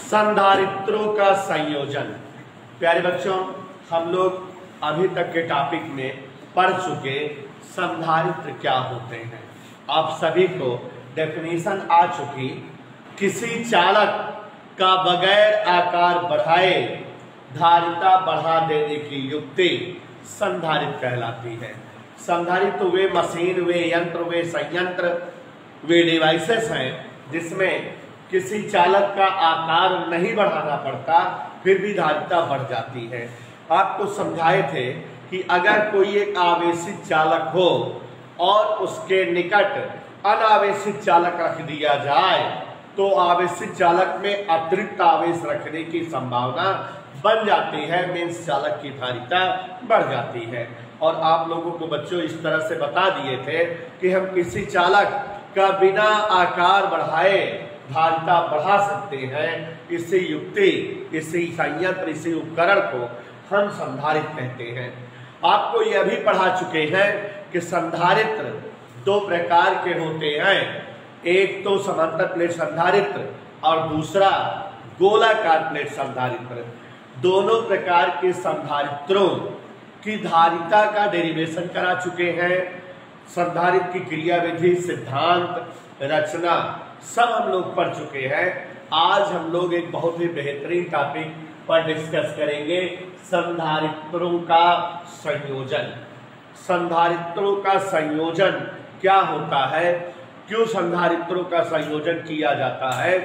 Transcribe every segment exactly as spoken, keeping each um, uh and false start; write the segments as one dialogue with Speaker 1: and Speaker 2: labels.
Speaker 1: संधारित्रों का संयोजन। प्यारे बच्चों, हम लोग अभी तक के टॉपिक में पढ़ चुके संधारित्र क्या होते हैं। आप सभी को डेफिनेशन आ चुकी। किसी चालक का बगैर आकार बढ़ाए धारिता बढ़ा देने की युक्ति संधारित्र कहलाती है। संधारित्र वे मशीन, वे यंत्र, वे संयंत्र, वे डिवाइसेस हैं जिसमें किसी चालक का आकार नहीं बढ़ाना पड़ता, फिर भी धारिता बढ़ जाती है। आपको समझाए थे कि अगर कोई एक आवेशित चालक हो और उसके निकट अनावेशित चालक रख दिया जाए तो आवेशित चालक में अतिरिक्त आवेश रखने की संभावना बन जाती है, मीन्स चालक की धारिता बढ़ जाती है। और आप लोगों को बच्चों इस तरह से बता दिए थे कि हम किसी चालक का बिना आकार बढ़ाए धारिता बढ़ा सकते हैं। इसी युक्ति, इसी संयंत्र, इसी उपकरण को हम संधारित्र कहते हैं। आपको यह भी पढ़ा चुके हैं कि संधारित्र दो प्रकार के होते हैं। एक तो समांतर प्लेट संधारित्र और दूसरा गोलाकार प्लेट संधारित्र। दोनों प्रकार के संधारित्रों की धारिता का डेरिवेशन करा चुके हैं। संधारित्र की क्रियाविधि, सिद्धांत, रचना सब हम लोग पढ़ चुके हैं। आज हम लोग एक बहुत ही बेहतरीन टॉपिक पर डिस्कस करेंगे, संधारित्रों का संयोजन। संधारित्रों का संयोजन क्या होता है, क्यों संधारित्रों का संयोजन किया जाता है,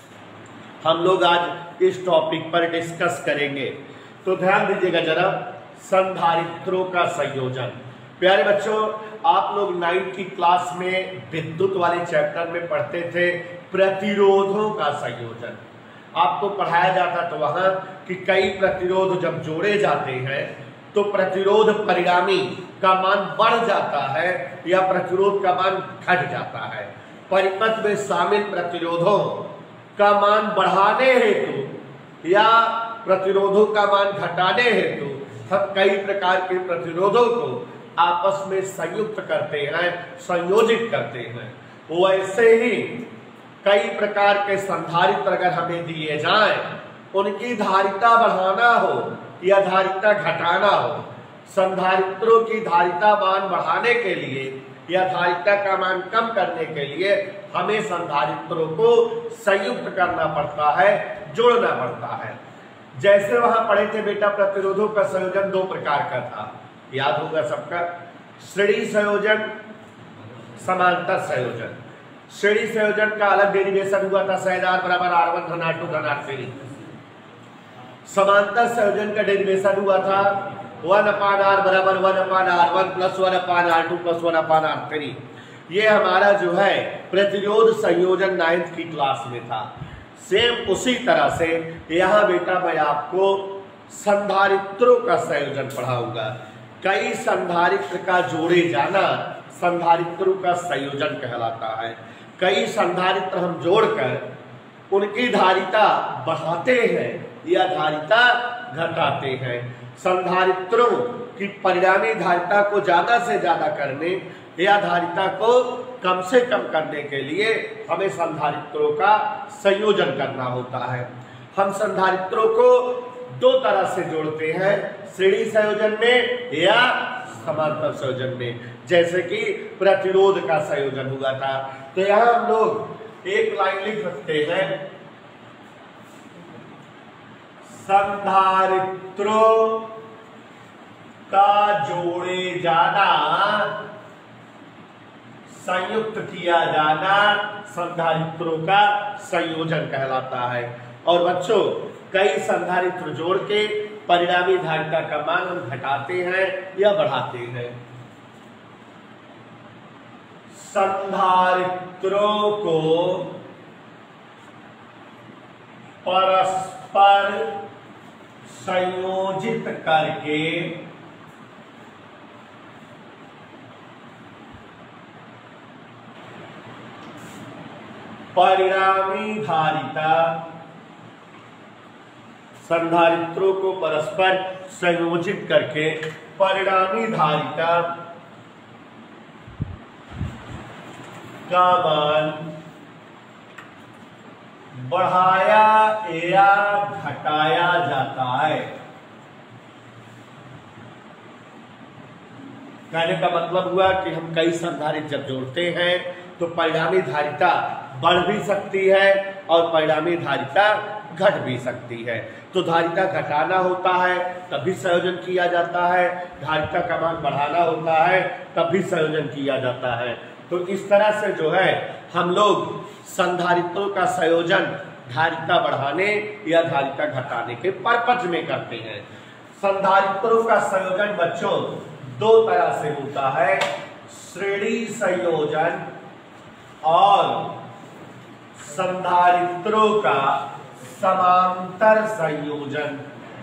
Speaker 1: हम लोग आज इस टॉपिक पर डिस्कस करेंगे। तो ध्यान दीजिएगा जरा, संधारित्रों का संयोजन। प्यारे बच्चों, आप लोग नाइन्थ की क्लास में विद्युत वाले चैप्टर में पढ़ते थे प्रतिरोधों का संयोजन। आपको पढ़ाया जाता था वहां कि कई प्रतिरोध जब जोड़े जाते हैं तो प्रतिरोध परिणामी का मान बढ़ जाता है या प्रतिरोध का मान घट जाता है। परिपथ में शामिल प्रतिरोधों का मान बढ़ाने हेतु या प्रतिरोधों का मान घटाने हेतु हम कई प्रकार के प्रतिरोधों को आपस में संयुक्त करते हैं, संयोजित करते हैं। वैसे ही कई प्रकार के संधारित्र अगर हमें दिए जाएं, उनकी धारिता बढ़ाना हो या धारिता घटाना हो, संधारित्रों की धारिता मान बढ़ाने के लिए या धारिता का मान कम करने के लिए हमें संधारित्रों को संयुक्त करना पड़ता है, जोड़ना पड़ता है। जैसे वहां पढ़े थे बेटा, प्रतिरोधों का संयोजन दो प्रकार का था, याद होगा सबका, श्रेणी संयोजन, समांतर संयोजन। श्रेणी संयोजन का अलग डेरिवेशन हुआ था, शायद आर बराबर आर वन धन आर टू धन आर थ्री। समांतर संयोजन का डेरिवेशन हुआ था वन अपान आर बराबर one upon R one plus one upon R two plus one upon R three. ये हमारा जो है प्रतिरोध संयोजन नाइन्थ की क्लास में था। सेम उसी तरह से यहाँ बेटा मैं आपको संधारित्रों का संयोजन पढ़ाऊंगा। कई संधारित्र का जोड़े जाना संधारित्रों का संयोजन कहलाता है। कई संधारित्र हम जोड़कर उनकी धारिता बढ़ाते हैं या धारिता घटाते हैं। संधारित्रों की परिणामी धारिता को ज्यादा से ज्यादा करने या धारिता को कम से कम करने के लिए हमें संधारित्रों का संयोजन करना होता है। हम संधारित्रों को दो तरह से जोड़ते हैं, श्रेणी संयोजन में या समांतर संयोजन में। जैसे कि प्रतिरोध का संयोजन हुआ था, तो यहां हम लोग एक लाइन लिख सकते हैं, संधारित्रों का जोड़े जाना, संयुक्त किया जाना संधारित्रों का संयोजन कहलाता है। और बच्चों, कई संधारित्र जोड़ के परिणामी धारिता का मान हम घटाते हैं या बढ़ाते हैं। संधारित्रों को परस्पर संयोजित करके परिणामी धारिता, संधारित्रों को परस्पर संयोजित करके परिणामी धारिता का मान बढ़ाया या घटाया जाता है। कहने का मतलब हुआ कि हम कई संधारित्र जब जोड़ते हैं तो परिणामी धारिता बढ़ भी सकती है और परिणामी धारिता घट भी सकती है। तो धारिता घटाना होता है तभी संयोजन किया जाता है, धारिता का मान बढ़ाना होता है तभी संयोजन किया जाता है। तो इस तरह से जो है हम लोग संधारित्रों का संयोजन धारिता बढ़ाने या धारिता घटाने के पर्पज में करते हैं। संधारित्रों का संयोजन बच्चों दो तरह से होता है, श्रेणी संयोजन और संधारित्रों का समांतर संयोजन।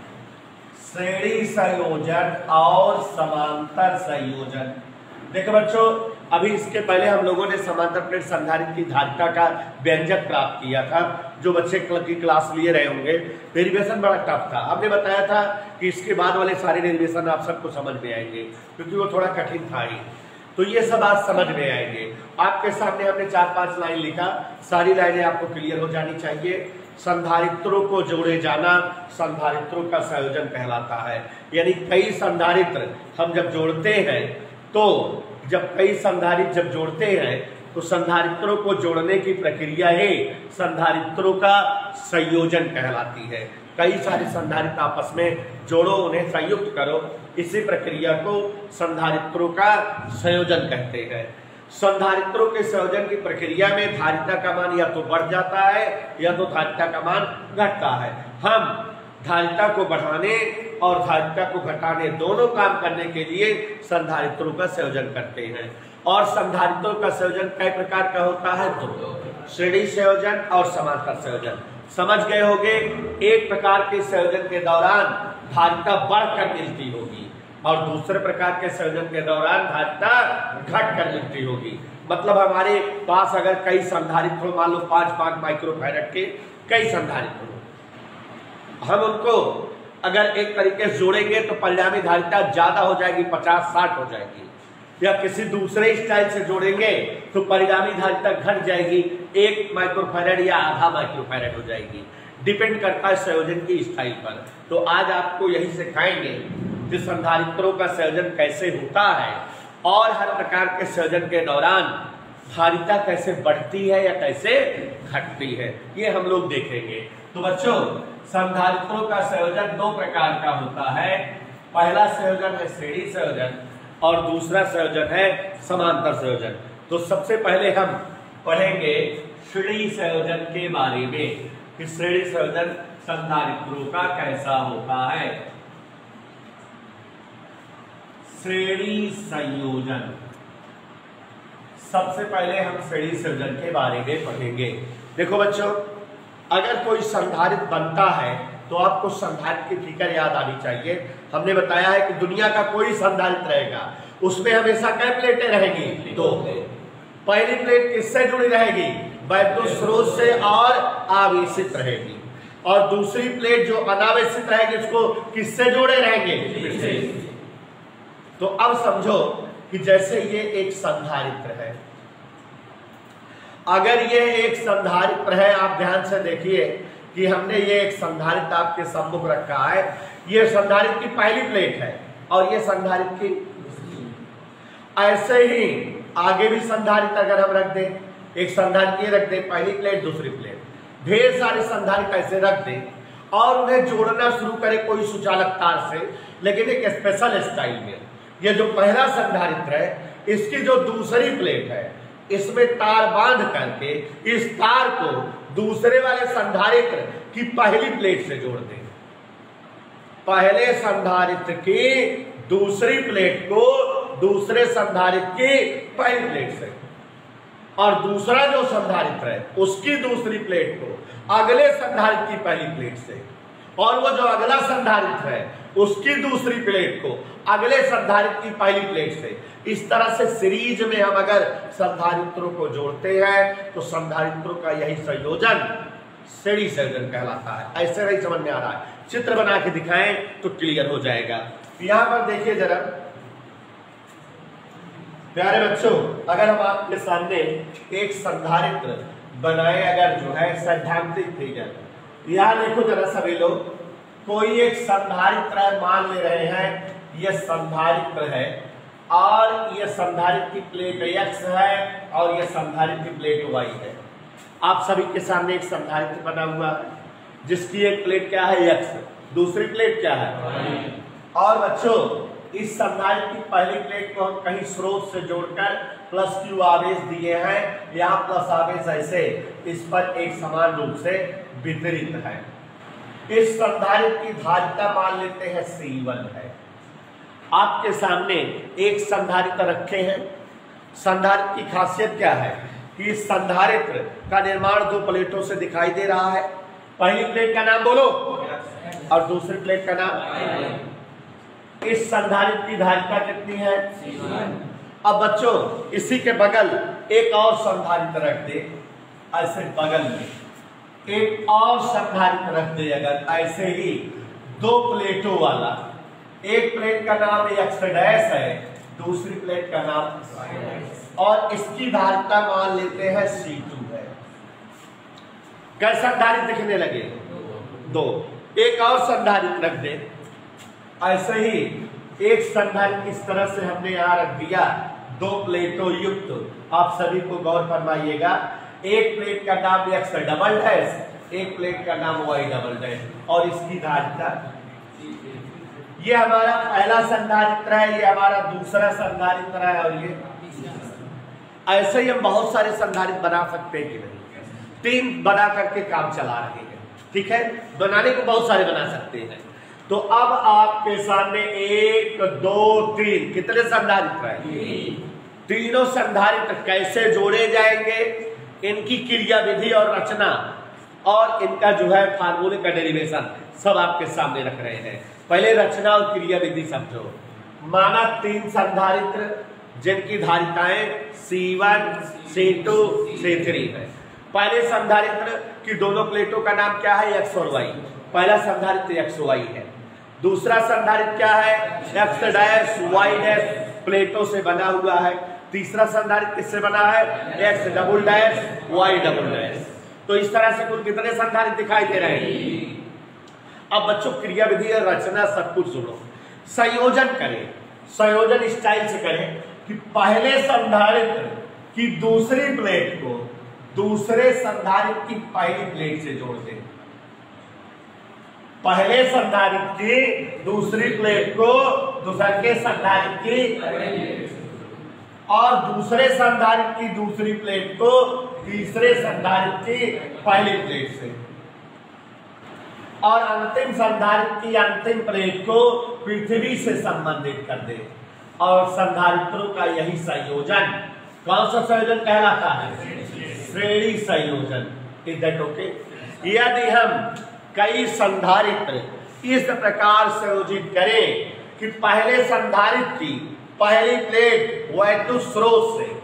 Speaker 1: श्रेणी संयोजन और समांतर संयोजन। देखो बच्चों, अभी इसके पहले हम लोगों ने समांतर प्लेट संधारित्र की धारिता का व्यंजक प्राप्त किया था। जो बच्चे की क्लास लिए रहे होंगे, डेरिवेशन बड़ा टफ था। हमने बताया था कि इसके बाद वाले सारे डेरिवेशन आप सबको समझ में आएंगे क्योंकि वो थोड़ा कठिन था ही। तो ये सब आज समझ में आएंगे। आपके सामने हमने चार पांच लाइन लिखा, सारी लाइनें आपको क्लियर हो जानी चाहिए। संधारित्रों को जोड़े जाना संधारित्रों का संयोजन कहलाता है। यानी कई संधारित्र हम जब जोड़ते हैं तो जब कई संधारित्र जब जोड़ते हैं तो संधारित्रों को जोड़ने की प्रक्रिया ही संधारित्रों का संयोजन कहलाती है। कई सारे संधारित्र आपस में जोड़ो, उन्हें संयुक्त करो, इसी प्रक्रिया को संधारित्रों का संयोजन कहते हैं। संधारित्रों के संयोजन की प्रक्रिया में धारिता का मान या तो बढ़ जाता है या तो धारिता का मान घटता है। हम धारिता को बढ़ाने और धारिता को घटाने दोनों काम करने के लिए संधारित्रों का संयोजन करते हैं। और संधारित्रों का संयोजन कई प्रकार का होता है, दो, श्रेणी संयोजन और समांतर संयोजन। समझ गए होंगे, एक प्रकार के संयोजन के दौरान धारिता बढ़कर मिलती होगी और दूसरे प्रकार के संयोजन के दौरान धारिता घटकर मिलती होगी। मतलब हमारे पास अगर कई संधारित्र हो, मान लो पांच पांच माइक्रोफैराड के कई संधारित्र हो, हम उनको अगर एक तरीके से जोड़ेंगे तो परिणामी धारिता ज्यादा हो जाएगी, पचास साठ हो जाएगी। या किसी दूसरे स्टाइल से जोड़ेंगे तो परिणामी धारिता घट जाएगी, एक माइक्रोफैराड या आधा माइक्रोफैराड हो जाएगी। डिपेंड करता है संयोजन की स्टाइल पर। तो आज आपको यही सिखाएंगे कि संधारित्रों का संयोजन कैसे होता है और हर प्रकार के संयोजन के दौरान धारिता कैसे बढ़ती है या कैसे घटती है, ये हम लोग देखेंगे। तो बच्चों, संधारित्रों का संयोजन दो प्रकार का होता है। पहला संयोजन है श्रेणी संयोजन और दूसरा संयोजन है समांतर संयोजन। तो सबसे पहले हम पढ़ेंगे श्रेणी संयोजन के बारे में कि श्रेणी संयोजन संधारित्रों का कैसा होता है। श्रेणी संयोजन, सबसे पहले हम श्रेणी संयोजन के बारे में पढ़ेंगे। देखो बच्चों, अगर कोई संधारित्र बनता है तो आपको संधारित्र की फिकर याद आनी चाहिए। हमने बताया है कि दुनिया का कोई संधारित्र रहेगा उसमें हमेशा कै प्लेटें रहेंगी, दो। पहली प्लेट किससे जुड़ी रहेगी, वैद्युत स्रोत से और आवेशित रहेगी, और दूसरी प्लेट जो अनावेशित रहेगी उसको किससे जोड़े रहेंगे। तो अब समझो कि जैसे ये एक संधारित्र है, अगर ये एक संधारित्र है, आप ध्यान से देखिए कि हमने ये एक संधारित्र आपके सम्मुख रखा है। ये संधारित्र की पहली प्लेट है और ये संधारित्र की, ऐसे ही आगे भी संधारित्र अगर हम रख दें, एक संधारित्र ये रख दें, पहली प्लेट दूसरी प्लेट, ढेर सारे संधारित्र ऐसे रख दें और उन्हें जोड़ना शुरू करें कोई सुचालक तार से, लेकिन एक स्पेशल स्टाइल में। ये जो पहला संधारित्र है, इसकी जो दूसरी प्लेट है, इसमें तार बांध करके इस तार को दूसरे वाले संधारित्र की पहली प्लेट से जोड़ दें। पहले संधारित्र की दूसरी प्लेट को दूसरे संधारित्र की पहली प्लेट से, और दूसरा जो संधारित्र है उसकी दूसरी प्लेट को अगले संधारित्र की पहली प्लेट से, और वो जो अगला संधारित्र है उसकी दूसरी प्लेट को अगले संधारित्र की पहली प्लेट से। इस तरह से सीरीज में हम अगर संधारित्रों को जोड़ते हैं तो संधारित्रों का यही संयोजन श्रेणी संयोजन कहलाता है। ऐसे नहीं समझ में आ रहा है, चित्र बना के दिखाएं तो क्लियर हो जाएगा। यहां पर देखिए जरा, प्यारे बच्चों, अगर हम आपके सामने एक संधारित्र बनाए, अगर जो है सैद्धांतिक फिगर, यहाँ देखो जरा सभी लोग, कोई एक संधारित्र है, मान ले रहे हैं यह संधारित्र है और यह संधारित्र की प्लेट एक्स है और यह संधारित्र की प्लेट वाई है। आप सभी के सामने एक संधारित्र बना हुआ है जिसकी एक प्लेट क्या है एक्स, दूसरी प्लेट क्या है। और बच्चों इस संधारित्र की पहली प्लेट को हम कहीं स्रोत से जोड़कर प्लस क्यू आवेश दिए हैं, यहाँ प्लस आवेश ऐसे इस पर एक समान रूप से वितरित है। इस संधारित्र की धारिता मान लेते हैं सी वन है। आपके सामने एक संधारित्र रखे हैं। संधारित्र की खासियत क्या है कि इस संधारित्र का निर्माण दो प्लेटों से दिखाई दे रहा है। पहली प्लेट का नाम बोलो और दूसरी प्लेट का नाम। इस संधारित्र की धारिता कितनी है? अब बच्चों इसी के बगल एक और संधारित्र रख दे, ऐसे बगल में एक और संधारित्र रख दे अगर, ऐसे ही दो प्लेटों वाला। एक प्लेट का नाम एक्स डैश है, दूसरी प्लेट का नाम, और इसकी धारिता मान लेते हैं सी टू है। कैसा संधारित्र दिखने लगे? दो। एक और संधारित्र रख दे, ऐसे ही एक संधारित्र इस तरह से हमने यहाँ रख दिया, दो प्लेटों युक्त। आप सभी को गौर फरमाइएगा, एक प्लेट का नाम एक्स डबल डैश, एक प्लेट का नाम वाई डबल डैश, और इसकी धारिता। ये हमारा पहला संधारित्र है, ये हमारा दूसरा संधारित्र है, और ये ऐसे ही हम बहुत सारे संधारित्र बना सकते हैं कि नहीं? तीन बना करके काम चला रहे हैं, ठीक है। बनाने को बहुत सारे बना सकते हैं। तो अब आपके सामने एक दो तीन कितने संधारित्र हैं? तीनों संधारित्र कैसे जोड़े जाएंगे, इनकी क्रिया विधि और रचना और इनका जो है फार्मूले का डेरिवेशन सब आपके सामने रख रहे हैं। पहले रचना और क्रिया विधि समझो। माना तीन संधारित्र जिनकी धारिताएं C one, C two, C three है। पहले संधारित्र की दोनों प्लेटों का नाम क्या है? एक्स और वाई। पहला संधारित्र एक्स वाई है। दूसरा संधारित्र क्या है? एक्स डैश वाई डैश प्लेटों से बना हुआ है। तीसरा संधारित्र किससे बना है? X double dash Y double dash. तो इस तरह से कुल कितने संधारित्र दिखाई दे रहे हैं? अब बच्चों क्रिया विधि और रचना सब कुछ सुनो, संयोजन करें। संयोजन स्टाइल से करें कि पहले संधारित्र की दूसरी प्लेट को दूसरे संधारित्र की पहली प्लेट से जोड़ दें। पहले संधारित्र की दूसरी प्लेट को दूसरे के संधारित्र की, और दूसरे संधारित्र की दूसरी प्लेट को तीसरे संधारित्र की पहली प्लेट से, और अंतिम संधारित्र की अंतिम प्लेट को पृथ्वी से संबंधित कर दे। और संधारित्रों का यही संयोजन कौन सा संयोजन कहलाता है? श्रेणी संयोजन। Is that okay? यदि हम कई संधारित्र इस प्रकार संयोजित करें कि पहले संधारित्र की पहली प्लेट वैद्युत स्रोत से,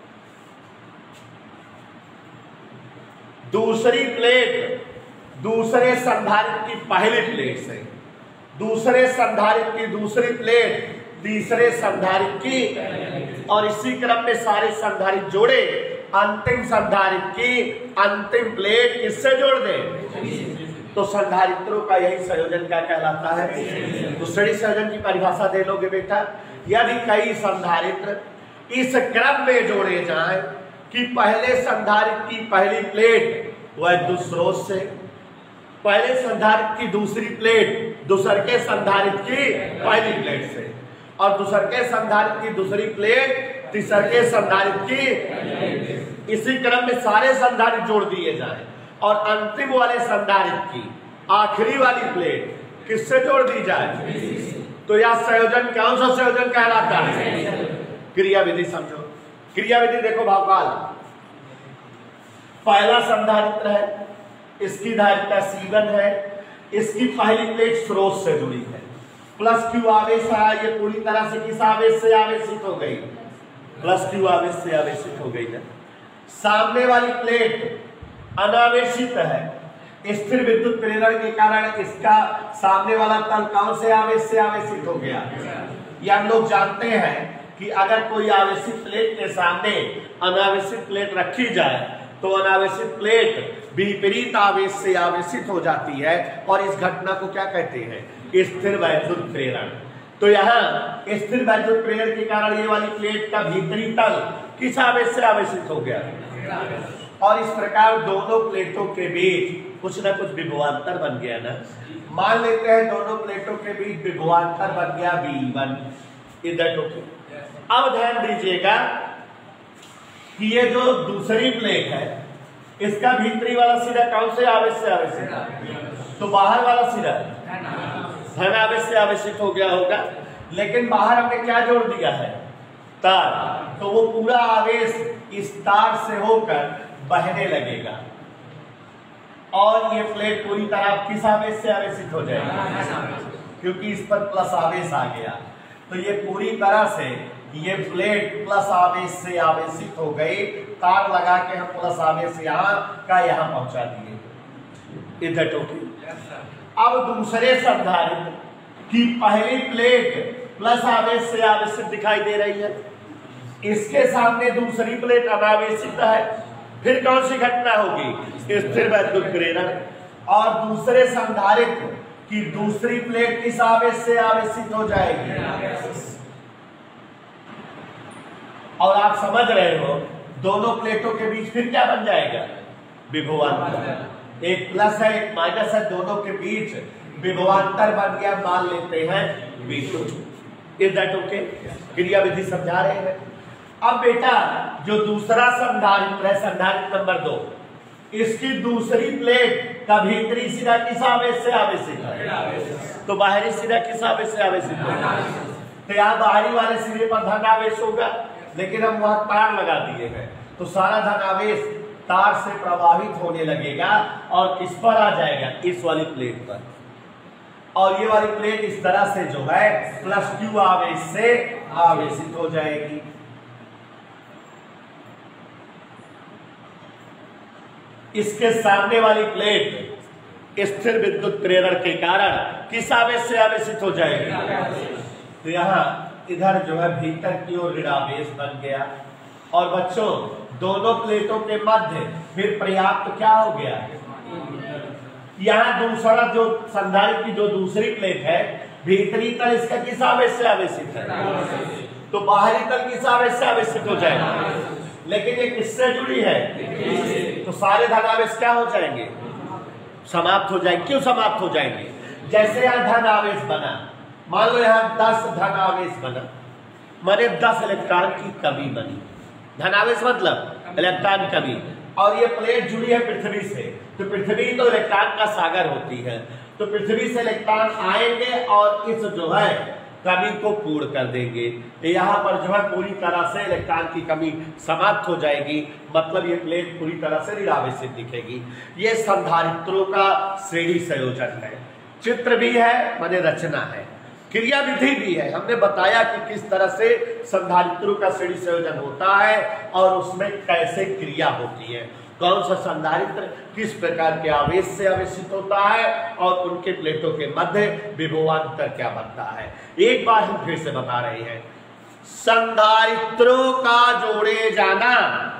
Speaker 1: दूसरी प्लेट दूसरे संधारित्र की पहली प्लेट से, दूसरे संधारित्र की दूसरी प्लेट तीसरे संधारित्र की, और इसी क्रम में सारे संधारित्र जोड़े, अंतिम संधारित्र की अंतिम प्लेट किससे जोड़ दें? तो संधारित्रों का यही संयोजन क्या कहलाता है? तो श्रेणी संयोजन की परिभाषा दे लोगे बेटा। यदि कई संधारित्र इस क्रम में जोड़े जाएं कि पहले संधारित्र की पहली प्लेट वैद्युत स्रोत से, पहले संधारित्र की दूसरी प्लेट दूसरे के संधारित्र की पहली प्लेट से, और दूसरे के संधारित्र की दूसरी प्लेट तीसरे के संधारित्र की, इसी क्रम में सारे संधारित्र जोड़ दिए जाएं, और अंतिम वाले संधारित्र की आखिरी वाली प्लेट किससे जोड़ दी जाए? तो यह संयोजन कौन सा संयोजन कहलाता है? क्रिया विधि समझो। क्रिया विधि देखो भावकाल, पहला संधारित्र है, इसकी धारिता सी वन है, इसकी पहली प्लेट स्रोत से जुड़ी है, प्लस क्यू आवेश है, ये पूरी तरह से किस आवेश से आवेशित हो गई? प्लस क्यू आवेश से आवेशित हो गई है। सामने वाली प्लेट अनावेशित है, स्थिर विद्युत प्रेरण के कारण इसका सामने वाला तल कौन से आवेश से आवेशित हो गया? ये हम लोग जानते हैं कि अगर कोई आवेशित प्लेट के सामने अनावेशित प्लेट रखी जाए तो अनावेशित प्लेट विपरीत आवेश से आवेशित हो जाती है और इस घटना को क्या कहते हैं? स्थिर वैद्युत प्रेरण। तो यहाँ स्थिर वैद्युत प्रेरण के कारण ये वाली प्लेट का भीतरी तल किस आवेश से आवेशित हो गया? और इस प्रकार दोनों प्लेटों के बीच कुछ ना कुछ विभवांतर बन गया ना। मान लेते हैं दोनों प्लेटों के बीच विभवांतर बन गया बी वन, इधर टोके। अब ध्यान दीजिएगा कि ये जो दूसरी प्लेट है इसका भीतरी वाला सिरा कौन से आवेश से आवेशित है? तो बाहर वाला सिरा धन आवेश से आवेशित हो गया होगा, लेकिन बाहर हमने क्या जोड़ दिया है? तार। तो वो पूरा आवेश इस तार से होकर बहने लगेगा और ये प्लेट पूरी तरह किस आवेश से आवेशित हो जाएगी? क्योंकि इस पर प्लस आवेश आ गया, तो ये पूरी तरह से ये प्लेट प्लस आवेश से आवेशित हो गई। तार लगा के हम प्लस आवेश यहाँ का यहाँ पहुंचा दिए, इधर टोकी। अब दूसरे संधारित्र की पहली प्लेट प्लस आवेश से आवेशित दिखाई दे रही है, इसके सामने दूसरी प्लेट अनावेशित है, फिर कौन सी घटना होगी? स्थिर वैद्युत प्रेरण। और दूसरे संधारित्र की दूसरी प्लेट किस आवेश से आवेशित हो जाएगी? और आप समझ रहे हो दोनों प्लेटों के बीच फिर क्या बन जाएगा? विभवांतर। एक प्लस है एक माइनस है, दोनों के बीच विभवांतर बन गया, मान लेते हैं B two. Is that okay? क्रिया विधि समझा रहे हैं। अब बेटा जो दूसरा संधारित्र है, संधारित्र नंबर दो, इसकी दूसरी प्लेट का भीतरी सिरा किस आवेश से आवेशित है? तो बाहरी सिरा किस आवेश से आवेशित है? तो यहाँ बाहरी वाले सिरे पर धन आवेश होगा, लेकिन हम वहां तार लगा दिए हैं, तो सारा धन आवेश तार से प्रभावित होने लगेगा और किस पर आ जाएगा? इस वाली प्लेट पर। और ये वाली प्लेट इस तरह से जो है प्लस क्यू आवेश से आवेशित हो जाएगी। इसके सामने वाली प्लेट स्थिर विद्युत प्रेरण के कारण किस आवेश से आवेशित हो जाएगी? तो यहाँ इधर जो है भीतर की ओर ऋणावेश बन गया। और बच्चों दोनों प्लेटों के मध्य फिर पर्याप्त क्या हो गया? यहाँ दूसरा जो संधारित्र की जो दूसरी प्लेट है, भीतरी तल इसका किस आवेश से आवेशित है? तो बाहरी तल किस आवेश से आवेशित हो जाएगा? लेकिन ये किससे जुड़ी है? तो सारे धन आवेश क्या हो जाएंगे? समाप्त हो जाएंगे। क्यों समाप्त हो जाएंगे? जैसे यहाँ धन आवेश बना, मान लो यहाँ दस धन आवेश बना, माने दस इलेक्ट्रॉन की कमी बनी। धन आवेश मतलब इलेक्ट्रॉन कमी। और ये प्लेट जुड़ी है पृथ्वी से, तो पृथ्वी तो इलेक्ट्रॉन का सागर होती है, तो पृथ्वी से इलेक्ट्रॉन आएंगे और इस जो है कमी को पूर्ण कर देंगे। यहाँ पर जो है पूरी तरह से इलेक्ट्रॉन की कमी समाप्त हो जाएगी, मतलब ये प्लेट पूरी तरह से निरावेशित दिखेगी। ये संधारित्रों का श्रेणी संयोजन है। चित्र भी है, माने रचना है, क्रिया विधि भी है। हमने बताया कि किस तरह से संधारित्रों का श्रेणी संयोजन होता है और उसमें कैसे क्रिया होती है, कौन सा संधारित्र किस प्रकार के आवेश से आवेशित होता है और उनके प्लेटों के मध्य विभवांतर क्या बनता है। एक बार हम फिर से बता रहे हैं, संधारित्रों का जोड़े जाना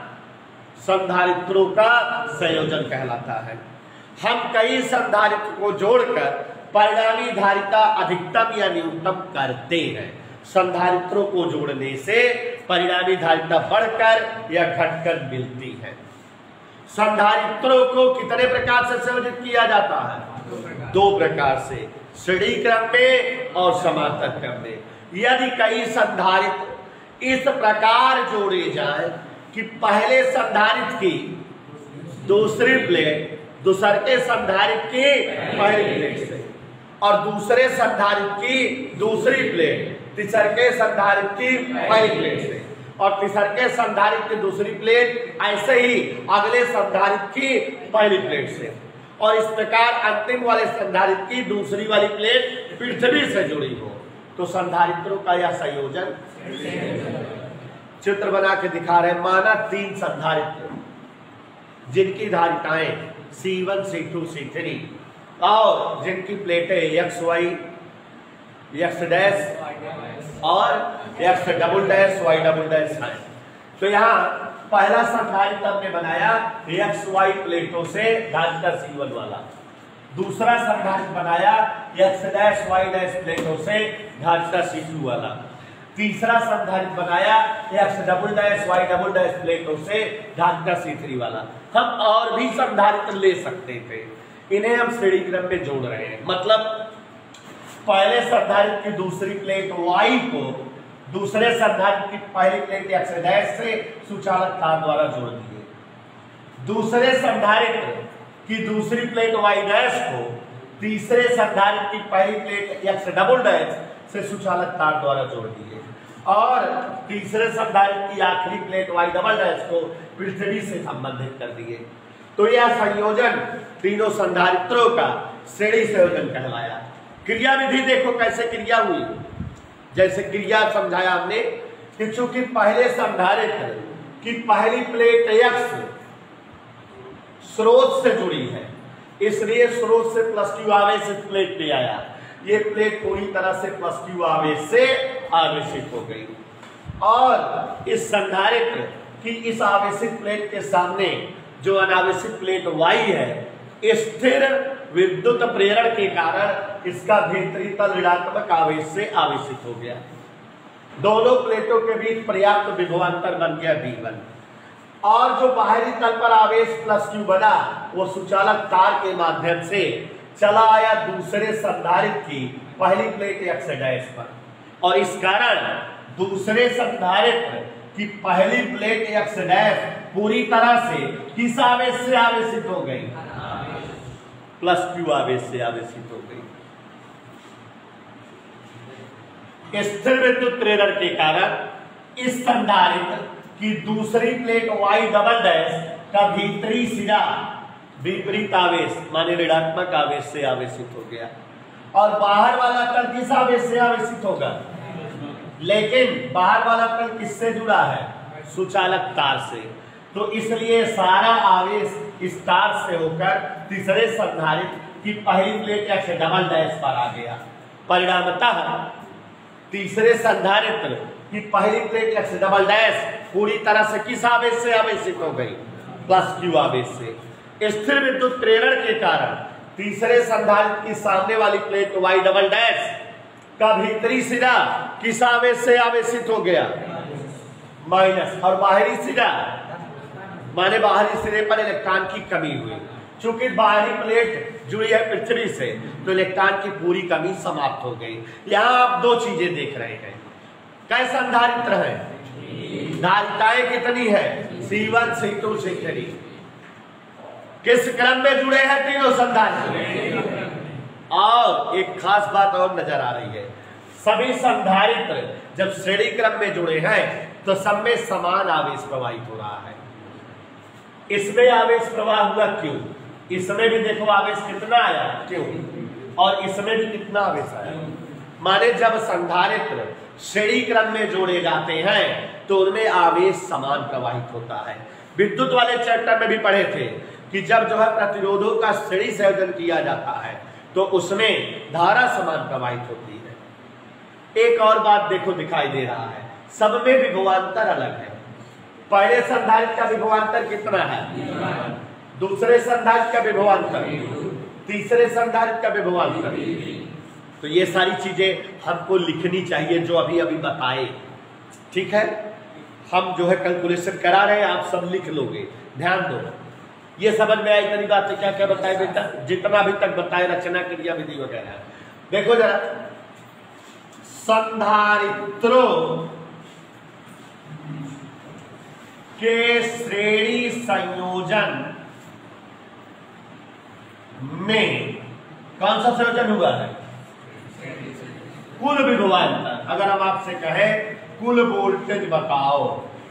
Speaker 1: संधारित्रों का संयोजन कहलाता है। हम कई संधारित्र को जोड़कर परिणामी धारिता अधिकतम या न्यूनतम करते हैं। संधारित्रों को जोड़ने से परिणामी धारिता बढ़कर या घटकर मिलती है। संधारित्रों को कितने प्रकार से संयोजित किया जाता है? दो प्रकार से, श्रेणी क्रम में और समांतर क्रम में। यदि कई संधारित्र इस प्रकार जोड़े जाएं कि पहले संधारित्र की दूसरी प्लेट दूसरे संधारित्र की पहली प्लेट से और दूसरे संधारित्र की दूसरी प्लेट तीसरे संधारित्र की पहली प्लेट से और तीसरे संधारित्र की दूसरी प्लेट ऐसे ही अगले संधारित्र की पहली प्लेट से, और इस प्रकार अंतिम वाले संधारित्र की दूसरी वाली प्लेट पृथ्वी से जुड़ी हो, तो संधारित्रों का यह संयोजन। चित्र बना के दिखा रहे, माना तीन संधारित्र जिनकी धारिताएं C one, C two, C three और जिनकी प्लेटें एक्स वाई एक्स डैश और X double dash Y double dash है। तो यहाँ पहला संधारित्र हमने बनाया एक्स वाई प्लेटों से धारिता सी वन वाला, दूसरा संधारित्र बनाया एक्स डैश वाई डैश प्लेटों से धारिता सी टू वाला, तीसरा संधारित्र बनाया X double dash Y double dash प्लेटों से धारिता सी थ्री वाला। हम और भी संधारित्र ले सकते थे, इन्हें हम श्रेणी क्रम में जोड़ रहे हैं। मतलब पहले संधारित्र की दूसरी प्लेट वाई को दूसरे संधारित्र की पहली प्लेट एक्स डैश से सुचालक तार द्वारा जोड़ दिए, दूसरे संधारित्र की दूसरी प्लेट वाई डैश को तीसरे संधारित्र की पहली प्लेट एक्स डबल डैश से सुचालक तार द्वारा जोड़ दिए, और तीसरे संधारित्र की आखिरी प्लेट वाई डबल डैश को पृथ्वी से संबंधित कर दिए। तो यह संयोजन तीनों संधारित्रों का श्रेणी संयोजन कहलाया। क्रिया विधि देखो कैसे क्रिया हुई। जैसे क्रिया समझाया हमने कि चूंकि पहले संधारित्र की पहली प्लेट एक्स स्रोत से जुड़ी है, इसलिए स्रोत से प्लस क्यू आवेश इस प्लेट पे आया, ये प्लेट पूरी तरह से प्लस क्यू आवेश से आवेशित हो गई, और इस संधारित्र की इस आवेशित प्लेट के सामने जो अनावेशित प्लेट वाई है, स्थिर विद्युत प्रेरण के कारण इसका भीतरी तल ऋणात्मक आवेश से आवेशित हो गया। दोनों प्लेटों के बीच पर्याप्त विभवांतर बन गया वी वन, और जो बाहरी तल पर आवेश प्लस क्यू बना वो सुचालक तार के माध्यम से चला आया दूसरे संधारित्र की पहली प्लेट एक्स डैश पर, और इस कारण दूसरे संधारित्र की पहली प्लेट एक्स डैश पूरी तरह से किस आवेश से आवेशित हो गई? प्लस क्यू आवेश से आवेशित हो गई। स्थिर विद्युत प्रेरण के कारण इस संधारित्र की दूसरी प्लेट वाई डबल डैश का भीतरी सिरा विपरीत आवेश माने ऋणात्मक आवेश से आवेशित हो गया, और बाहर वाला तल किस आवेश से आवेशित होगा? लेकिन बाहर वाला तल किससे जुड़ा है? सुचालक तार से। तो इसलिए सारा आवेश इस तार से होकर तीसरे संधारित्र की पहली प्लेट एक्स डबल डैश पर आ गया। परिणामतः तीसरे संधारित्र की पहली प्लेट एक्स डबल डैश पूरी तरह से किस आवेश से आवेशित हो गई? प्लस क्यू आवेश से। स्थिर विद्युत प्रेरण के कारण तीसरे संधारित्र की सामने वाली प्लेट वाई डबल डैश का भीतरी सिरा किस आवेश से आवेशित हो गया? माइनस। और बाहरी सिरा माने बाहरी सिरे पर इलेक्ट्रॉन की कमी हुई। चूंकि बाहरी प्लेट जुड़ी है पृथ्वी से, तो इलेक्ट्रॉन की पूरी कमी समाप्त हो गई। यहाँ आप दो चीजें देख रहे हैं। कै संधारित्र है? धारिताएं कितनी है? C one C two C three. किस क्रम में जुड़े हैं तीनों संधारित्र? और एक खास बात और नजर आ रही है, सभी संधारित्र जब श्रेणी क्रम में जुड़े हैं तो सब में समान आवेश प्रवाहित हो रहा है। इसमें आवेश प्रवाह हुआ क्यों? इसमें भी देखो आवेश कितना आया, क्यों? और इसमें भी कितना आवेश आया? माने जब संधारित्र श्रेणी क्रम में जोड़े जाते हैं तो उनमें आवेश समान प्रवाहित होता है। विद्युत वाले चैप्टर में भी पढ़े थे कि जब जो है प्रतिरोधों का श्रेणी संयोजन किया जाता है तो उसमें धारा समान प्रवाहित होती है। एक और बात देखो दिखाई दे रहा है, सब में विभवांतर अलग है। पहले संधारित्र का विभवांतर कितना है? दूसरे संधारित्र का विभवांतर, तीसरे संधारित्र का विभवांतर। तो ये सारी चीजें हमको लिखनी चाहिए जो अभी अभी बताए, ठीक है? हम जो है कैलकुलेशन करा रहे हैं, आप सब लिख लोगे, ध्यान दो। ये समझ में आई मेरी बात? क्या क्या बताए बेटा? जितना अभी तक बताए, रचना क्रिया विधि वगैरह। देखो जरा, संधारित्रों के श्रेणी संयोजन में कौन सा संयोजन हुआ है? कुल विभवांतर। अगर हम आपसे कहें कुल वोल्टेज बताओ,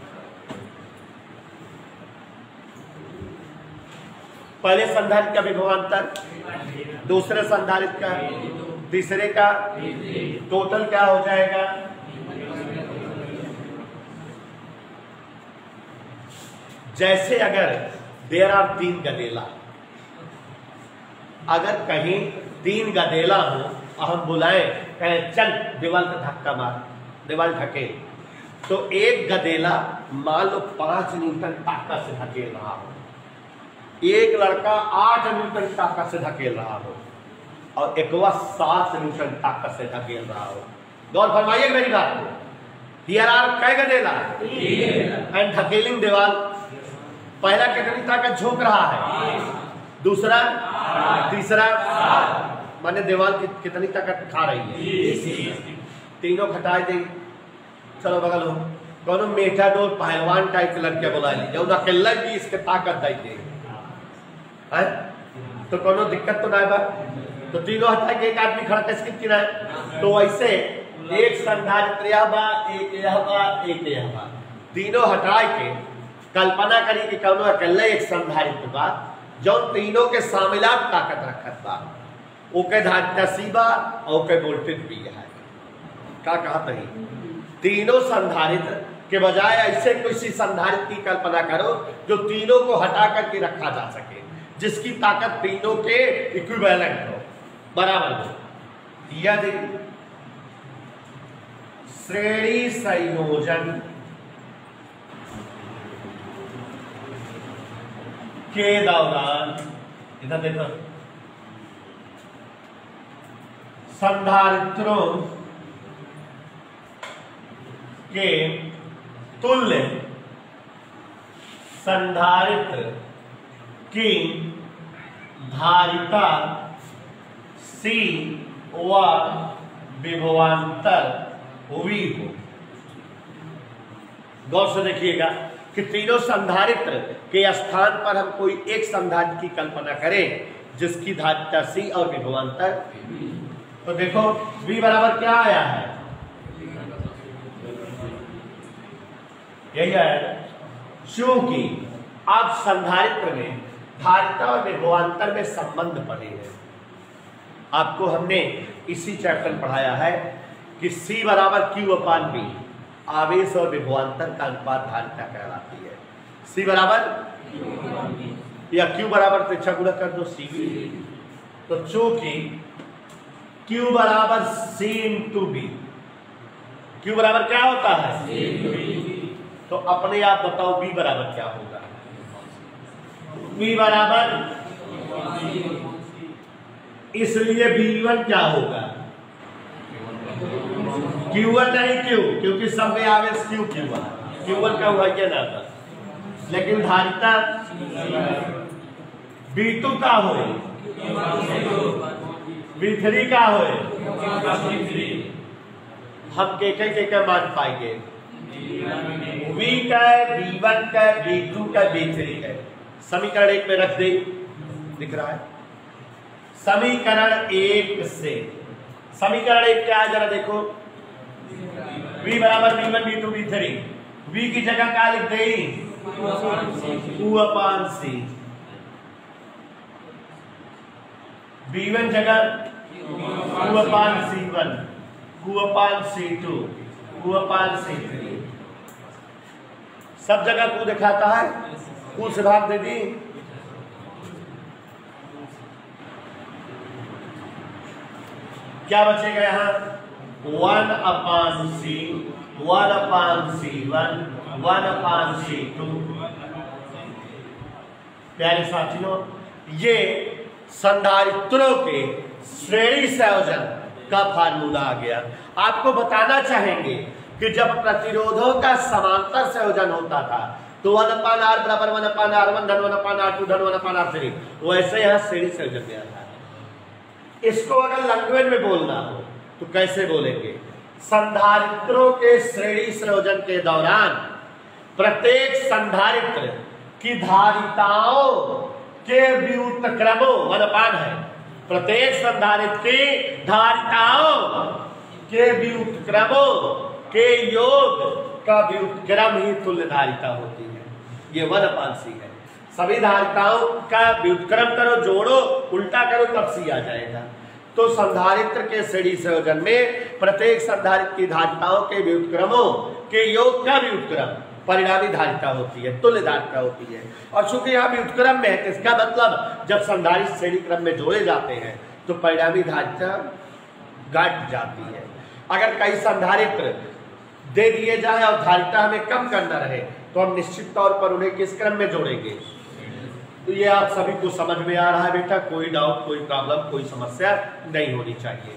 Speaker 1: पहले संधारित्र का विभवांतर, दूसरे संधारित्र का, तीसरे का, टोटल क्या हो जाएगा? जैसे अगर देर आर तीन गदेला, अगर कहीं तीन गदेला हो और हम बुलाएं कहें चल दीवार का धक्का मार, दीवार ढकेल, तो एक गदेला मान लो पांच न्यूटन ताकत से धकेल रहा हो, एक लड़का आठ न्यूटन ताकत से धकेल रहा हो और एकवा सात न्यूटन ताकत से धकेल रहा हो। गौर फरमाइए मेरी बात को। हियर आर कै गदेला एंड धकेलिंग दीवार। पहला कितनी ताकत झोंक रहा है, दूसरा, तीसरा, माने दीवार की कितनी ताकत खा रही है, तीनों घटाए देंगे। चलो बगल हो कौन मेटा डोर पहलवान टाइप के लड़के बुला लीजिए, उन अकेला भी इसके ताकत दे है तो कोनो दिक्कत तो नहीं बा। तो तीनों हटा के एक आदमी खड़ा कैसे कितना है, तो वैसे एक संधारित्र यह बा, एक यह बा, एक यह बा, तीनों हटा के कल्पना करी कि कोनो अकेला एक संधारित्र बा जो तीनों के शामिलात ताकत रखत बा, ओके धारिता सी बा और ओके वोल्टेज भी है। क्या कहा तही तीनों संधारित्र के बजाय ऐसे किसी संधारित्र की कल्पना करो जो तीनों को हटा करके रखा जा सके, जिसकी ताकत तीनों के इक्विवेलेंट हो, बराबर हो। यदि श्रेणी संयोजन के दौरान, इधर देखो, संधारित्रों के तुल्य संधारित्र की धारिता C व विभवांतर V हो। गौर से देखिएगा कि तीनों संधारित्र के स्थान पर हम कोई एक संधारित्र की कल्पना करें जिसकी धारिता C और विभवांतर, तो देखो V बराबर क्या आया है, यही आया है। क्योंकि आप संधारित्र में धारिता और विभवांतर में संबंध पढ़े हैं। आपको हमने इसी चैप्टर में पढ़ाया है कि C बराबर क्यू अपान बी, आवेश और विभवांतर का अनुपात धारिता कहलाती है। C बराबर या Q बराबर तो इच्छा गुणा कर दो C भी, तो चूंकि Q बराबर C इंटू बी, Q बराबर क्या होता है, तो अपने आप बताओ B बराबर क्या होगा। B बराबर, इसलिए बी वन क्या होगा, क्यू वन नहीं क्यू, क्योंकि सब में आवेश क्यू क्यू क्यू वन का हुआ क्या ना था, लेकिन धारिता बी टू का हो, बी थ्री का हो, हम के के के के मान पाएंगे, V का, बी वन का, बी टू का, बी थ्री है। समीकरण एक में रख दे, दिख रहा है। समीकरण एक से, समीकरण एक क्या है जरा देखो, V बराबर B one, B two, B three, V की जगह क्या लिख दे, Q upon C, B one जगह Q upon C one, Q upon C two, Q upon C three, सब जगह Q दिखाता है, Q से भाग दे दी, क्या बचेगा यहाँ, one upon C, one upon C one, one upon C two. प्यारे साथियों, ये संधारित्रों के श्रेणी संयोजन का फार्मूला आ गया। आपको बताना चाहेंगे कि जब प्रतिरोधों का समांतर संयोजन होता था तो वन अपान आर बराबर वन अपान आर वन धन वन अपान आर टू धन वन अपान आर थ्री, वैसे यहाँ श्रेणी संयोजन में आता है। इसको अगर लैंग्वेज में बोलना हो तो कैसे बोलेंगे, संधारित्रों के श्रेणी संयोजन के दौरान प्रत्येक संधारित्र की धारिताओं के व्युत्क्रमों, वन अपान है, प्रत्येक संधारित्र की धारिताओं के व्युत्क्रमों के योग का व्युत्क्रम ही तुल्य धारिता होती है। ये वन अपान सी है। सभी धारिताओं का व्युत्क्रम करो, जोड़ो, उल्टा करो, तब सी आ जाएगा। तो संधारित्र के श्रेणी संयोजन में प्रत्येक संधारित्र की धारिताओं के व्युत्क्रमों के योग का व्युत्क्रम परिणामी धारिता होती है, तुल्य धारिता होती है। और चूंकि यहाँ व्युत्क्रम में है तो इसका मतलब जब संधारित्र श्रेणी क्रम में जोड़े जाते हैं तो परिणामी धारिता घट जाती है। अगर कई संधारित्र दे दिए जाए और धारिता हमें कम करना रहे तो हम निश्चित तौर पर उन्हें किस क्रम में जोड़ेंगे। तो ये आप सभी को समझ में आ रहा है बेटा, कोई डाउट, कोई प्रॉब्लम, कोई समस्या नहीं होनी चाहिए।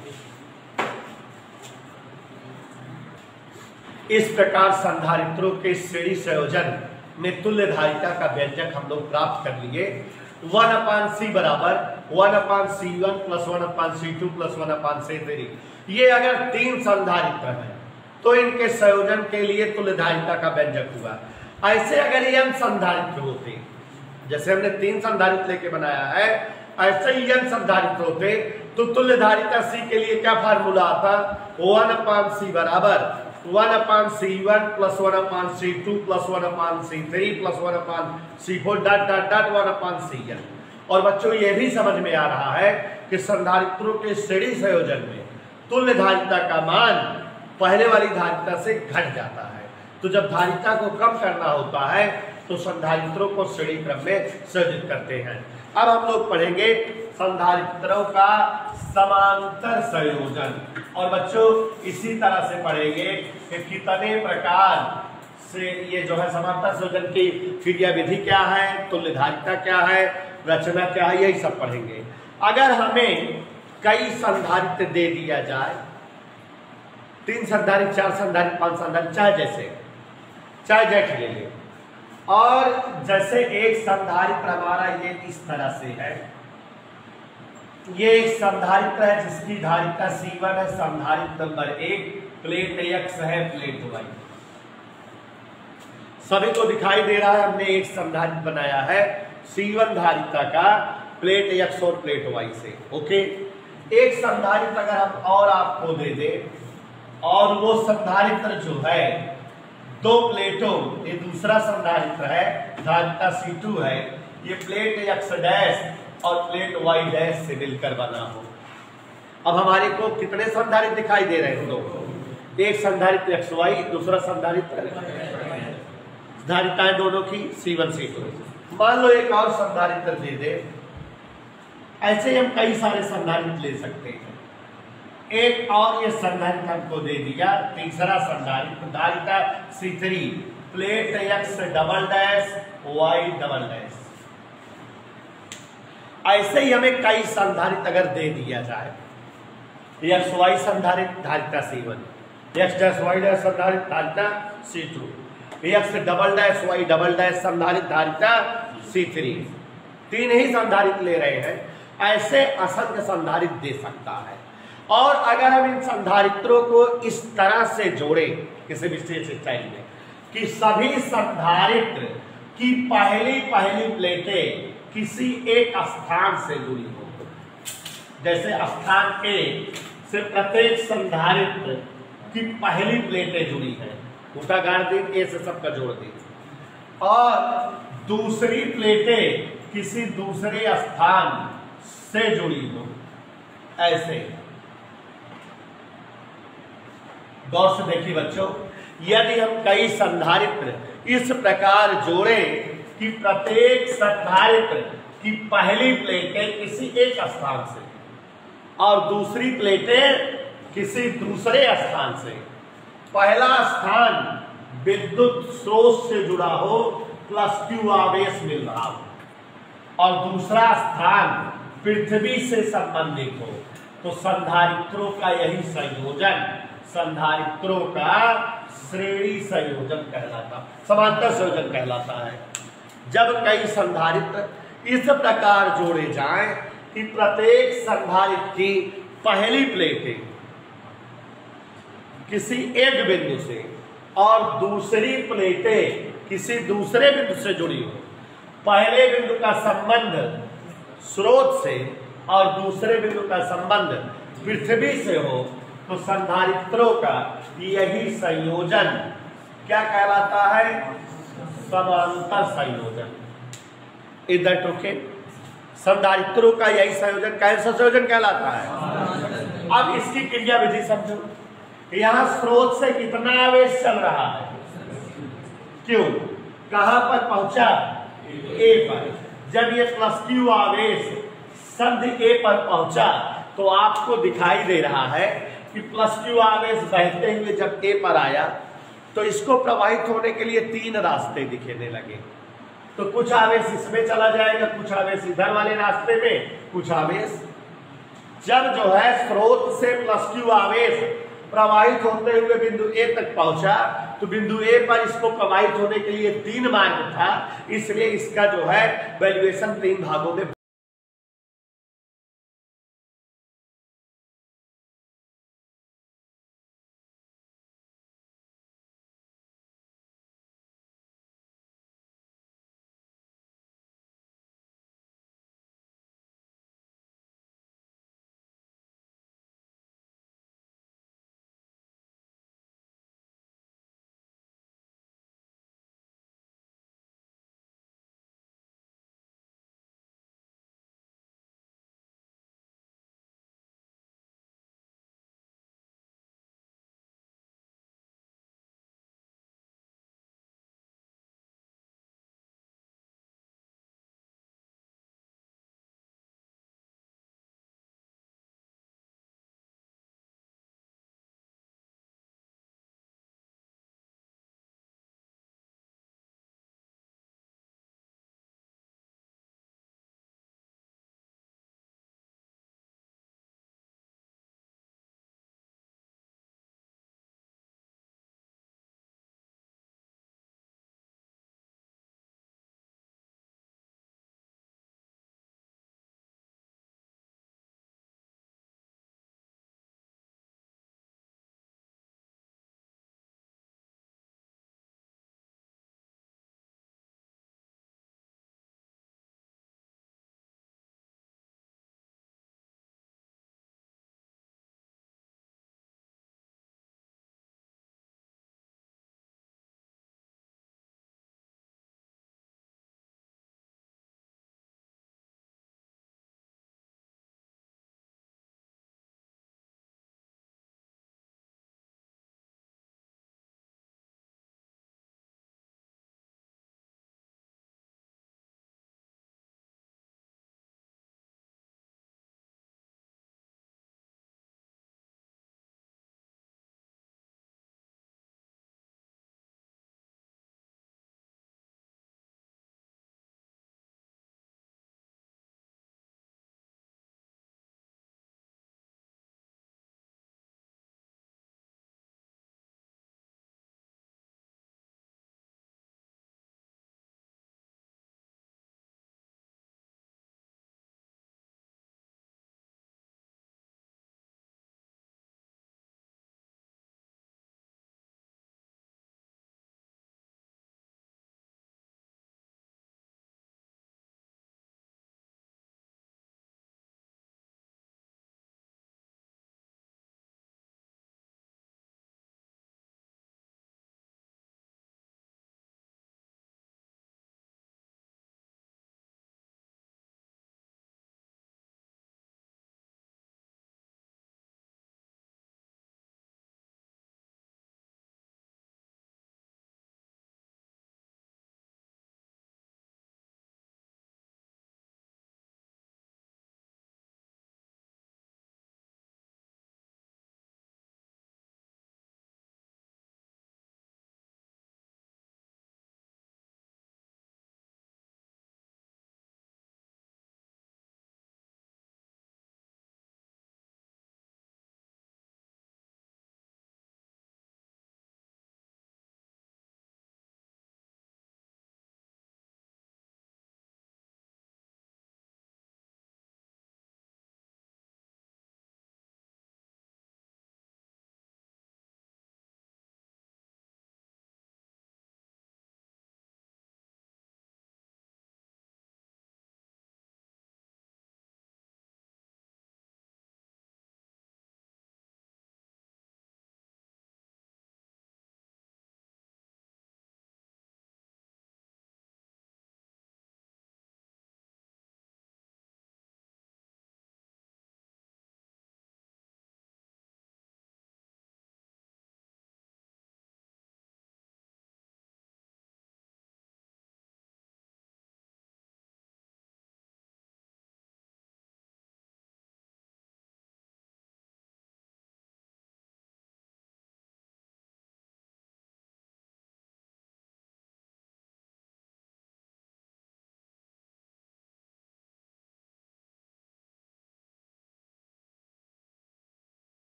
Speaker 1: इस प्रकार संधारित्रों के श्रेणी संयोजन में तुल्य धारिता का व्यंजक हम लोग प्राप्त कर लिए। वन अपान सी बराबर one upon C one plus one upon C two plus one upon C three. ये अगर तीन संधारित्र हैं तो इनके संयोजन के लिए तुल्य धारिता का व्यंजक हुआ। ऐसे अगर एन संधारित्र होते, जैसे हमने तीन संधारित्र लेके बनाया है, ऐसे ही एन संधारित्र होते तो तुल्य धारिता सी के लिए क्या फार्मूला आता, वन अपान सी बराबर one upon C one plus one upon C two plus one upon C three plus one upon C four dot dot dot one upon C N. और बच्चों ये भी समझ में आ रहा है कि संधारित्रों के श्रेणी संयोजन में तुल्य धारिता का मान पहले वाली धारिता से घट जाता है। तो जब धारिता को कम करना होता है तो संधारित्रों को श्रेणी क्रम में संयोजित करते हैं। अब हम लोग पढ़ेंगे संधारित्रों का समांतर संयोजन। और बच्चों इसी तरह से पढ़ेंगे कि कितने प्रकार से ये जो है समांतर संयोजन की क्रिया विधि क्या है, तुल्य धारिता क्या है, रचना क्या है, यही सब पढ़ेंगे। अगर हमें कई संधारित्र दे दिया जाए, तीन संधारित्र, चार संधारित्र, पांच संधारित्र, चाहे जैसे चाहे जैसे ले ले, और जैसे एक संधारित्र हमारा ये इस तरह से है, ये एक संधारित्र है जिसकी धारिता सी वन है, संधारित्र नंबर एक, प्लेट एक्स है, प्लेट वाई। सभी को दिखाई दे रहा है, हमने एक संधारित्र बनाया है सी वन धारिता का प्लेट एक्स और प्लेट वाई से। ओके, एक संधारित्र अगर हम और आपको दे दे और वो संधारित्र जो है दो प्लेटों, ये दूसरा संधारित्र है, धारिता सी टू है, ये प्लेट एक्स डैश और प्लेट वाई डैश से मिलकर बना हो। अब हमारे को कितने संधारित्र दिखाई दे रहे हैं? दो। एक संधारित्र एक्स वाई, दूसरा संधारित्र धारिताएं दोनों की सी वन सी टू। मान लो एक और संधारित्र दे दे, ऐसे हम कई सारे संधारित्र ले सकते हैं। एक और ये संधारित्र हमको दे दिया, तीसरा संधारित्र धारिता C three, plate X double dash Y double dash. ऐसे ही हमें कई संधारित्र अगर दे दिया जाए, एक्स वाई संधारित्र धारिता C one, X dash Y dash संधारित्र धारिता C two, X double dash Y double dash संधारित्र धारिता सी थ्री, तीन ही संधारित्र ले रहे हैं। ऐसे असंख्य संधारित्र दे सकता है। और अगर हम इन संधारित्रों को इस तरह से जोड़े किसी विशेष स्टाइल में कि सभी संधारित्र की पहली पहली प्लेटें किसी एक स्थान से जुड़ी हो, जैसे स्थान ए से प्रत्येक संधारित्र की पहली प्लेटें जुड़ी हैं, उठा गाड़ दी, ए से सबका जोड़ दी, और दूसरी प्लेटें किसी दूसरे स्थान से जुड़ी हो, ऐसे। गौर से देखिए बच्चों, यदि हम कई संधारित्र इस प्रकार जोड़े कि प्रत्येक संधारित्र की पहली प्लेटें किसी एक स्थान से और दूसरी प्लेटें किसी दूसरे स्थान से, पहला स्थान विद्युत स्रोत से जुड़ा हो प्लस क्यू आवेश मिल रहा हो और दूसरा स्थान पृथ्वी से संबंधित हो, तो संधारित्रों का यही संयोजन संधारित्रों का श्रेणी संयोजन कहलाता, समांतर संयोजन कहलाता है। जब कई संधारित्र इस प्रकार जोड़े जाएं कि प्रत्येक संधारित्र की पहली प्लेटें किसी एक बिंदु से और दूसरी प्लेटें किसी दूसरे बिंदु से जुड़ी हो, पहले बिंदु का संबंध स्रोत से और दूसरे बिंदु का संबंध पृथ्वी से हो, तो संधारित्रों का यही संयोजन क्या कहलाता है? समांतर संयोजन। इधर टोके संधारित्रों का यही संयोजन कैसा संयोजन कहलाता है? अब इसकी क्रिया विधि समझो। यहां स्रोत से कितना आवेश चल रहा है? क्यों? कहां पर पहुंचा? ए पर। जब ये प्लस क्यू आवेश संधि ए पर पहुंचा तो आपको दिखाई दे रहा है कि प्लस क्यू आवेश बहते हुए जब ए पर आया तो इसको प्रवाहित होने के लिए तीन रास्ते दिखने लगे। तो कुछ आवेश इसमें चला जाएगा, कुछ आवेश इधर वाले रास्ते में, कुछ आवेश जब जो है स्रोत से प्लस क्यू आवेश प्रवाहित होते हुए बिंदु ए तक पहुंचा तो बिंदु ए पर इसको प्रवाहित होने के लिए तीन मार्ग था, इसलिए इसका जो है वैल्यूएशन तीन भागों में